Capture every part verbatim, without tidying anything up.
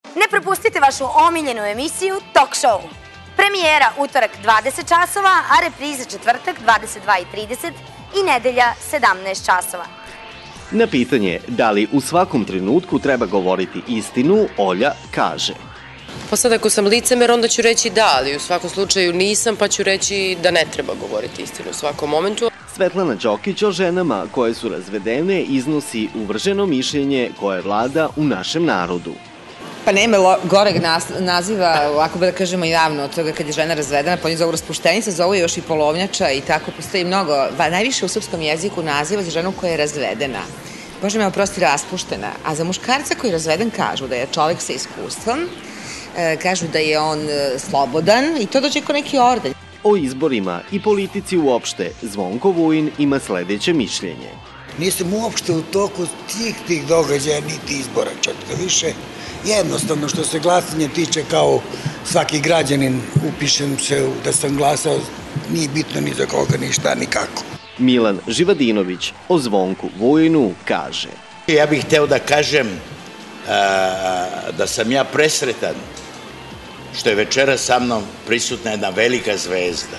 Ne propustite vašu omiljenu emisiju Talk Show. Premijera utorak dvadeset časova, a repriza četvrtak dvadeset dva i trideset i nedelja sedamnaest časova. Na pitanje da li u svakom trenutku treba govoriti istinu, Olja kaže: Pa sad ako sam licemer, onda ću reći da, ali u svakom slučaju nisam, pa ću reći da ne treba govoriti istinu u svakom momentu. Svetlana Đokić o ženama koje su razvedene iznosi uvrženo mišljenje koje vlada u našem narodu. Pa nema goreg naziva, ovako da kažemo javno, od toga kad je žena razvedena, pa oni zovu raspuštenica, zovu još i polovnjača i tako postoji mnogo, najviše u srpskom jeziku naziva za ženu koja je razvedena. Bože me oprosti, raspuštena. A za muškarca koji je razveden kažu da je čovek sa iskustvom, kažu da je on slobodan i to dođe kao neki orden. O izborima i politici uopšte Zvonko Vujin ima sledeće mišljenje. Nisam uopšte u toku tih tih događaja niti izbora, čak da više. Jednostavno što se glasanje tiče, kao svaki građanin upišem se da sam glasao, nije bitno ni za koga, ništa, nikako. Milan Živadinović o Zvonku Vujinu kaže: Ja bih hteo da kažem da sam ja presretan što je večera sa mnom prisutna jedna velika zvezda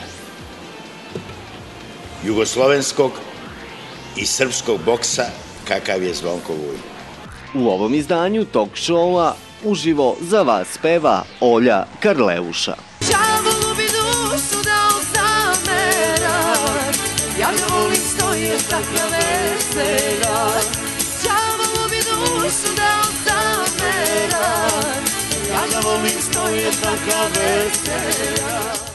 jugoslovenskog i srpskog boksa kakav je Zvonko Vujin. U ovom izdanju Talk Showa uživo za vas peva Olja Karleuša. Đavolu bi dušu dao zamerak, ja ga volim što je takav veseljak. Đavolu bi dušu dao zamerak, ja ga volim što je takav veseljak.